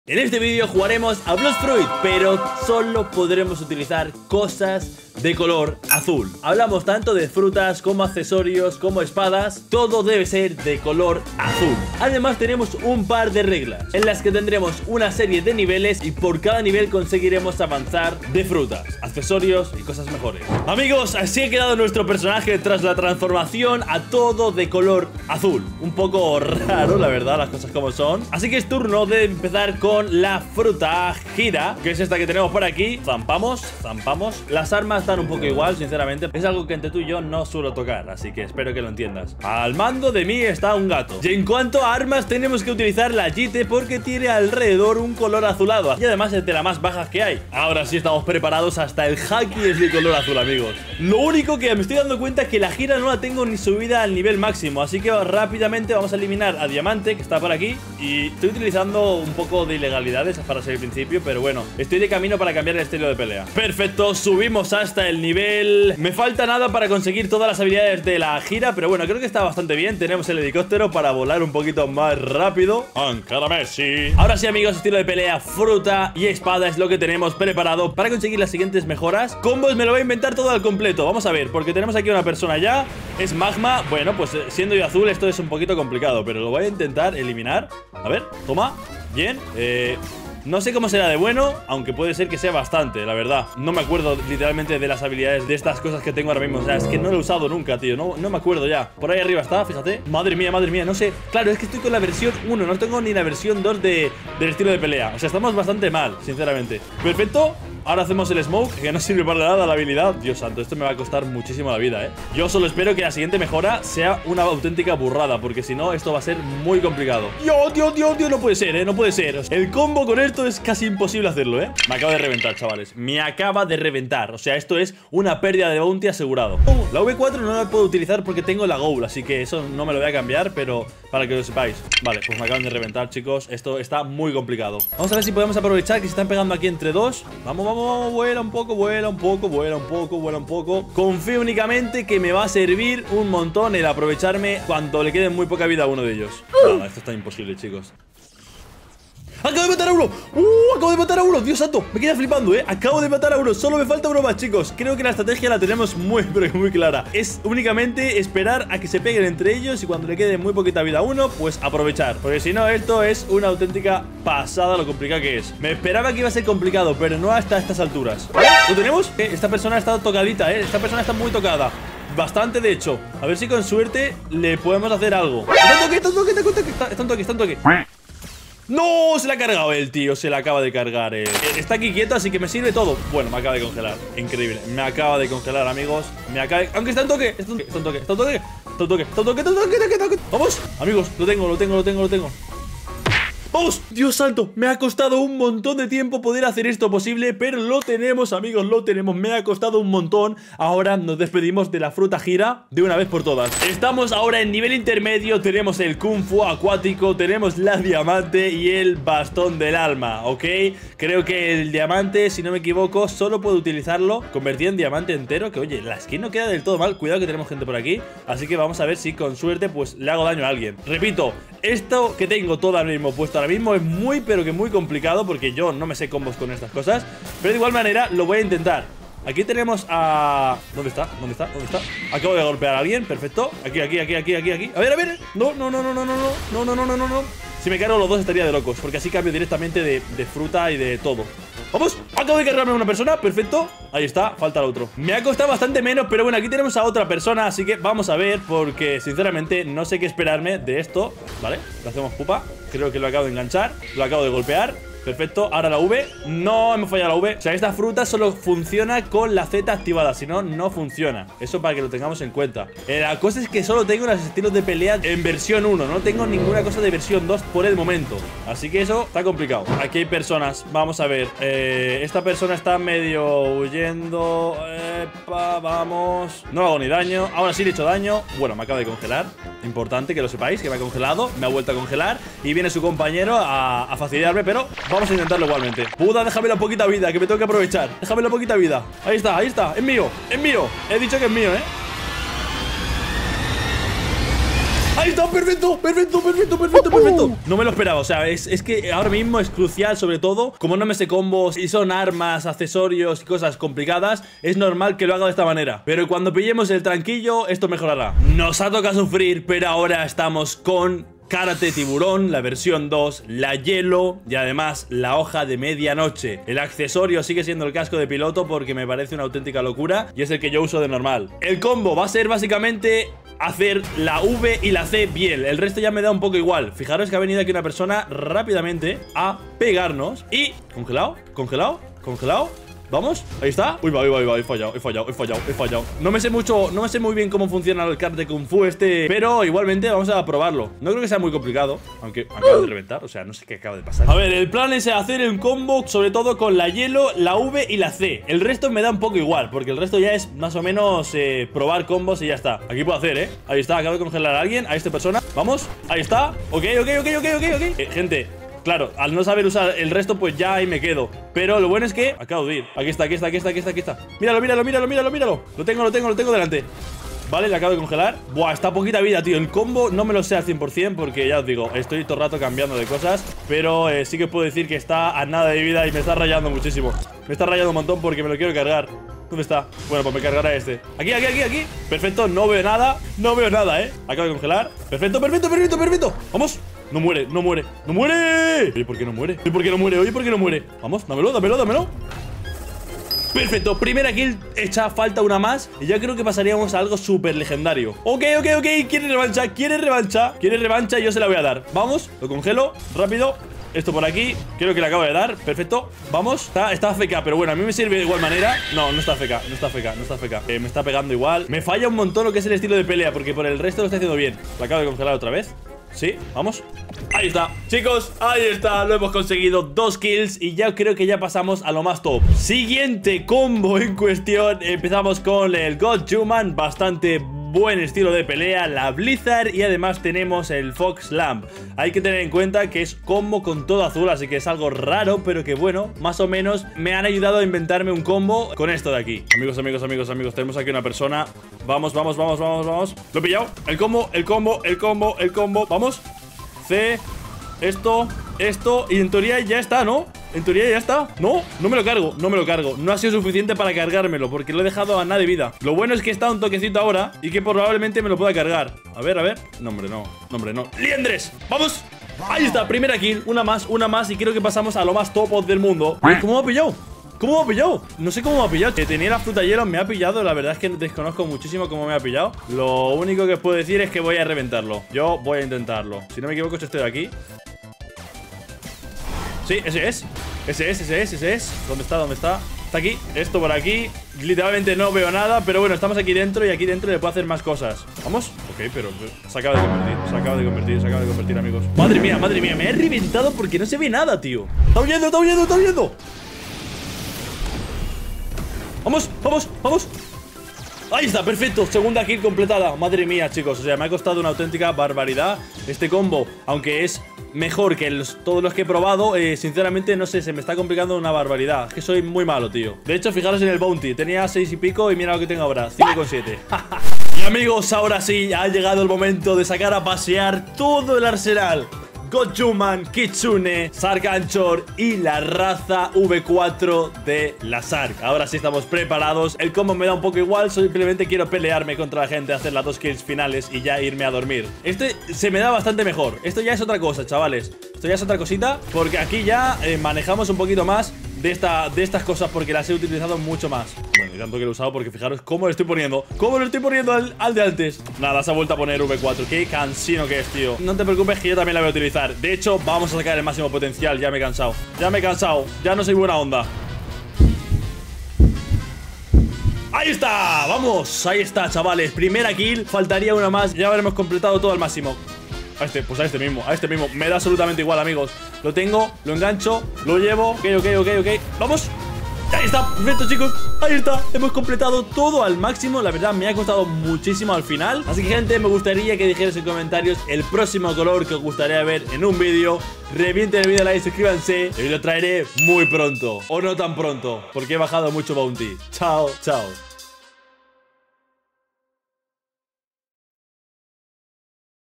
En este vídeo jugaremos a Bloons Fruit, pero solo podremos utilizar cosas de color azul. Hablamos tanto de frutas como accesorios, como espadas. Todo debe ser de color azul. Además tenemos un par de reglas en las que tendremos una serie de niveles y por cada nivel conseguiremos avanzar de frutas, accesorios y cosas mejores. Amigos, así ha quedado nuestro personaje tras la transformación a todo de color azul. Un poco raro, la verdad, las cosas como son. Así que es turno de empezar con la fruta gira, que es esta que tenemos por aquí. Zampamos. Las armas están un poco igual, sinceramente. Es algo que entre tú y yo no suelo tocar, así que espero que lo entiendas. Al mando de mí está un gato. Y en cuanto a armas, tenemos que utilizar la Jite porque tiene alrededor un color azulado. Y además es de las más bajas que hay. Ahora sí estamos preparados, hasta el haki es de color azul, amigos. Lo único que me estoy dando cuenta es que la gira no la tengo ni subida al nivel máximo, así que rápidamente vamos a eliminar a Diamante, que está por aquí. Y estoy utilizando un poco de ilegalidades para ser el principio, pero bueno, estoy de camino para cambiar el estilo de pelea. Perfecto, subimos hasta el nivel. Me falta nada para conseguir todas las habilidades de la gira, pero bueno, creo que está bastante bien. Tenemos el helicóptero para volar un poquito más rápido. Ankara Messi. Ahora sí, amigos, estilo de pelea, fruta y espada es lo que tenemos preparado para conseguir las siguientes mejoras. Combos me lo voy a inventar todo al completo. Vamos a ver, porque tenemos aquí una persona ya. Es magma. Bueno, pues siendo yo azul esto es un poquito complicado, pero lo voy a intentar eliminar. A ver, toma. Bien, no sé cómo será de bueno, aunque puede ser que sea bastante, la verdad. No me acuerdo literalmente de las habilidades de estas cosas que tengo ahora mismo. O sea, es que no lo he usado nunca, tío. No me acuerdo ya. Por ahí arriba está, fíjate. Madre mía, no sé. Claro, es que estoy con la versión 1, no tengo ni la versión 2 del estilo de pelea. O sea, estamos bastante mal, sinceramente. Perfecto. Ahora hacemos el smoke, que no sirve para nada la habilidad. Dios santo, esto me va a costar muchísimo la vida, Yo solo espero que la siguiente mejora sea una auténtica burrada, porque si no, esto va a ser muy complicado. Dios, no puede ser, no puede ser. El combo con esto es casi imposible hacerlo, Me acaba de reventar, chavales. Me acaba de reventar. O sea, esto es una pérdida de bounty asegurado. La V4 no la puedo utilizar porque tengo la Goal, así que eso no me lo voy a cambiar, pero para que lo sepáis. Vale, pues me acaban de reventar, chicos. Esto está muy complicado. Vamos a ver si podemos aprovechar que se están pegando aquí entre dos. Vamos, vuela un poco. Confío únicamente que me va a servir un montón el aprovecharme cuando le quede muy poca vida a uno de ellos. Nada, esto está imposible, chicos. ¡Acabo de matar a uno! ¡Acabo de matar a uno! ¡Dios santo! Me queda flipando, Acabo de matar a uno. Solo me falta uno más, chicos. Creo que la estrategia la tenemos muy, pero muy clara. Es únicamente esperar a que se peguen entre ellos y cuando le quede muy poquita vida a uno, pues aprovechar. Porque si no, esto es una auténtica pasada lo complicado que es. Me esperaba que iba a ser complicado, pero no hasta estas alturas. ¿Lo tenemos? Esta persona está tocadita, Esta persona está muy tocada. Bastante, de hecho. A ver si con suerte le podemos hacer algo. Está un toque. ¡No! Se la ha cargado el tío, se la acaba de cargar Está aquí quieto, así que me sirve todo. Bueno, me acaba de congelar, increíble. Me acaba de congelar, amigos. Aunque está un toque. Vamos, amigos, lo tengo. ¡Vamos! ¡Dios santo! Me ha costado un montón de tiempo poder hacer esto posible, pero lo tenemos, amigos, lo tenemos. Me ha costado un montón. Ahora nos despedimos de la fruta gira de una vez por todas. Estamos ahora en nivel intermedio. Tenemos el Kung Fu acuático, tenemos la diamante y el bastón del alma, ¿ok? Creo que el diamante, si no me equivoco, solo puedo utilizarlo convertido en diamante entero. Que oye, la skin no queda del todo mal. Cuidado que tenemos gente por aquí. Así que vamos a ver si con suerte pues le hago daño a alguien. Repito, esto que tengo todo ahora mismo puesto ahora mismo es muy, pero que muy complicado, porque yo no me sé combos con estas cosas. Pero de igual manera lo voy a intentar. Aquí tenemos a... ¿Dónde está? Acabo de golpear a alguien, perfecto. Aquí. A ver. No. Si me cargo los dos estaría de locos, porque así cambio directamente de fruta y de todo. ¡Vamos! Acabo de cargarme a una persona, perfecto. Ahí está, falta el otro. Me ha costado bastante menos, pero bueno, aquí tenemos a otra persona, así que vamos a ver, porque sinceramente no sé qué esperarme de esto. Vale, lo hacemos pupa. Creo que lo acabo de enganchar, lo acabo de golpear. Perfecto, ahora la V. No, hemos fallado la V. O sea, esta fruta solo funciona con la Z activada, si no, no funciona. Eso para que lo tengamos en cuenta. La cosa es que solo tengo los estilos de pelea en versión 1. No tengo ninguna cosa de versión 2 por el momento. Así que eso está complicado. Aquí hay personas, vamos a ver. Esta persona está medio huyendo. Vamos. No hago ni daño. Ahora sí le he hecho daño. Bueno, me acaba de congelar. Importante que lo sepáis, que me ha congelado. Me ha vuelto a congelar. Y viene su compañero a fastidiarme, pero vamos a intentarlo igualmente. Buda, déjame la poquita vida, que me tengo que aprovechar. Déjame la poquita vida. Ahí está, es mío. He dicho que es mío, ¡Ahí está! ¡Perfecto! ¡Perfecto! ¡Perfecto! ¡Perfecto! ¡Perfecto! No me lo esperaba, o sea, es que ahora mismo es crucial, sobre todo, como no me sé combos y son armas, accesorios y cosas complicadas, es normal que lo haga de esta manera. Pero cuando pillemos el tranquillo, esto mejorará. Nos ha tocado sufrir, pero ahora estamos con Karate Tiburón, la versión 2, la hielo y además la hoja de medianoche. El accesorio sigue siendo el casco de piloto porque me parece una auténtica locura y es el que yo uso de normal. El combo va a ser básicamente hacer la V y la C bien. El resto ya me da un poco igual. Fijaros que ha venido aquí una persona rápidamente a pegarnos. Y... ¿congelado? ¿Congelado? ¿Congelado? Vamos, ahí está. Uy, va, he fallado. No me sé muy bien cómo funciona el karate kung fu pero igualmente vamos a probarlo. No creo que sea muy complicado, aunque acaba de reventar, o sea, no sé qué acaba de pasar. A ver, el plan es hacer un combo, sobre todo con la hielo, la V y la C. El resto me da un poco igual, porque el resto ya es más o menos probar combos y ya está. Aquí puedo hacer, ahí está, acabo de congelar a alguien, a esta persona. Vamos, ahí está. Ok. Gente, claro, al no saber usar el resto, pues ya ahí me quedo. Pero lo bueno es que acabo de ir. Aquí está. Míralo. Lo tengo delante. Vale, le acabo de congelar. Buah, está poquita vida, tío. El combo no me lo sé al 100% porque ya os digo, estoy todo el rato cambiando de cosas. Pero sí que os puedo decir que está a nada de vida y me está rayando muchísimo. Me está rayando un montón porque me lo quiero cargar. ¿Dónde está? Bueno, pues me cargará este. Aquí. Perfecto, no veo nada. Acabo de congelar. Perfecto. Vamos. No muere. Oye, ¿por qué no muere? Vamos, dámelo. Perfecto, primera kill hecha, falta una más y ya creo que pasaríamos a algo súper legendario. Ok, quiere revancha y yo se la voy a dar. Vamos, lo congelo, rápido. Esto por aquí, creo que le acabo de dar. Perfecto, vamos, está AFK, pero bueno, a mí me sirve de igual manera. No está AFK. Me está pegando igual. Me falla un montón lo que es el estilo de pelea, porque por el resto lo está haciendo bien. Lo acabo de congelar otra vez. Sí, vamos. Ahí está, chicos, ahí está, lo hemos conseguido, 2 kills y ya creo que ya pasamos a lo más top. Siguiente combo en cuestión, empezamos con el God Human, bastante buen estilo de pelea, la Blizzard y además tenemos el Fox Lamp. Hay que tener en cuenta que es combo con todo azul, así que es algo raro, pero que bueno, más o menos me han ayudado a inventarme un combo con esto de aquí. Amigos, tenemos aquí una persona. Vamos. Lo he pillado, el combo. Vamos. C, esto y en teoría ya está, ¿no? No me lo cargo. No ha sido suficiente para cargármelo porque lo he dejado a nada de vida. Lo bueno es que está un toquecito ahora y que probablemente me lo pueda cargar. A ver. No, hombre, no. ¡Liendres! ¡Vamos! Ahí está, primera kill, una más y creo que pasamos a lo más top del mundo. ¿Cómo me ha pillado? No sé cómo me ha pillado. Que tenía la fruta hielo, me ha pillado. La verdad es que desconozco muchísimo cómo me ha pillado. Lo único que os puedo decir es que voy a reventarlo. Yo voy a intentarlo. Si no me equivoco, estoy de aquí. Sí, ese es. ¿Dónde está? Está aquí, esto por aquí. Literalmente no veo nada, pero bueno, estamos aquí dentro y aquí dentro le puedo hacer más cosas. ¿Vamos? Ok, pero se acaba de convertir, amigos. Madre mía, me he reventado porque no se ve nada, tío. Está huyendo. Vamos. Ahí está, perfecto, segunda kill completada. Madre mía, chicos, o sea, me ha costado una auténtica barbaridad este combo. Aunque es mejor que todos los que he probado, sinceramente, no sé, se me está complicando una barbaridad. Es que soy muy malo, tío. De hecho, fijaros en el bounty, tenía 6 y pico y mira lo que tengo ahora, 5,7. Y amigos, ahora sí, ha llegado el momento de sacar a pasear todo el arsenal. God Human, Kitsune, Sark Anchor y la raza V4 de la Sark. Ahora sí estamos preparados. El combo me da un poco igual, simplemente quiero pelearme contra la gente, hacer las 2 kills finales y ya irme a dormir. Este se me da bastante mejor. Esto ya es otra cosa, chavales. Esto ya es otra cosita, porque aquí ya manejamos un poquito más de estas cosas, porque las he utilizado mucho más. Bueno, y tanto que lo he usado, porque fijaros cómo le estoy poniendo. Al de antes. Nada, se ha vuelto a poner V4. Qué cansino que es, tío. No te preocupes que yo también la voy a utilizar. De hecho, vamos a sacar el máximo potencial. Ya me he cansado. Ya no soy buena onda. ¡Ahí está! ¡Vamos! Ahí está, chavales. Primera kill. Faltaría una más. Ya habremos completado todo al máximo. A este mismo. Me da absolutamente igual, amigos. Lo tengo, lo engancho, lo llevo. Ok. ¡Vamos! Ahí está, perfecto, chicos. Ahí está, hemos completado todo al máximo. La verdad me ha costado muchísimo al final. Así que, gente, me gustaría que dijerais en comentarios el próximo color que os gustaría ver en un vídeo. Revienten el vídeo, like, suscríbanse y lo traeré muy pronto. O no tan pronto, porque he bajado mucho bounty. Chao.